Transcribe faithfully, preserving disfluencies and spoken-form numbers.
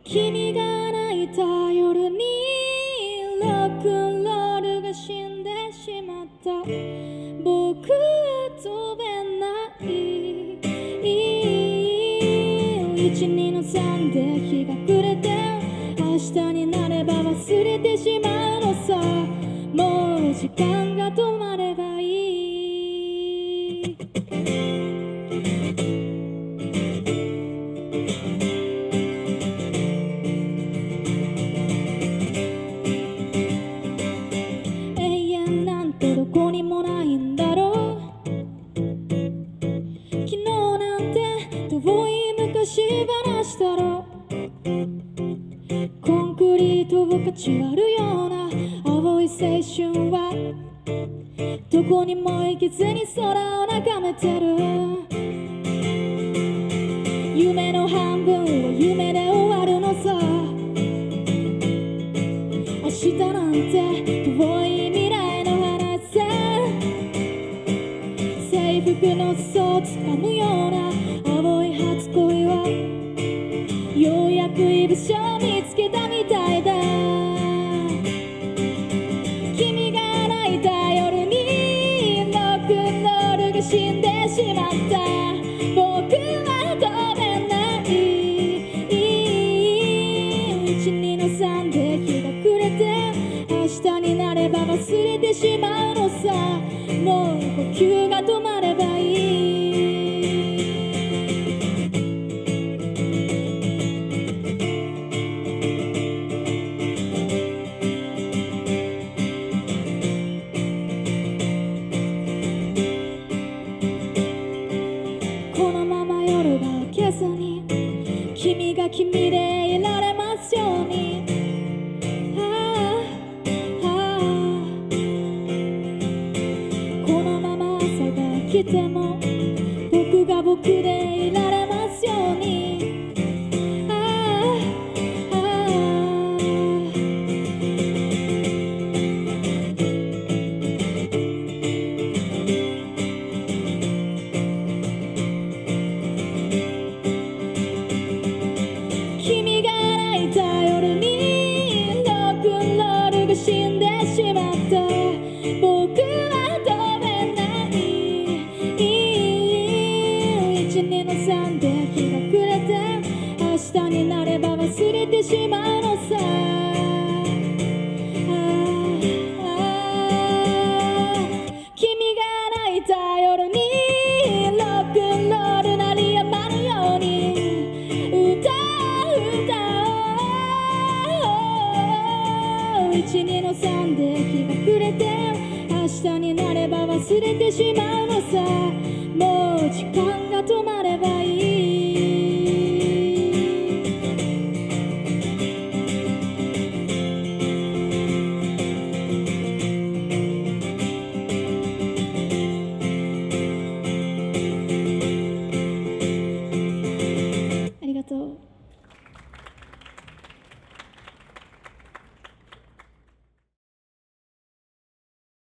君が泣いた夜にロックンロールが死んでしまった。僕は飛べないいちにのさんで日が暮れて明日になれば忘れてしまうのさ。もう時間が止まればいい。永遠なんてどこにもないんだろう。昨日なんて遠い昔話だろう。コンクリートをかち割るような青い青春はどこにも行けずに空を眺めてる。夢の半分は夢で終わるのさ。明日なんて遠い未来の話さ。制服の裾をつかむような青い初恋はようやく居場所を見つけたみたいだ。君が泣いた夜にロックンロールが死んでしまった。僕は飛べないいちにのさんで日が暮れて明日になれば忘れてしまうのさ。もう呼吸が止まればいい。君が君でいられますように。ああああこのまま朝が来ても僕が僕でいられますように。ああああ君が泣いた夜にロックンロールが死んでしまった。僕は飛べないいちにのさんで日が暮れて明日になれば忘れてしまうのさ。君が泣いた夜にロックンロール鳴りやまぬように歌いちにのさんで日が暮れて明日になれば忘れてしまうのさ。もう時間が止まる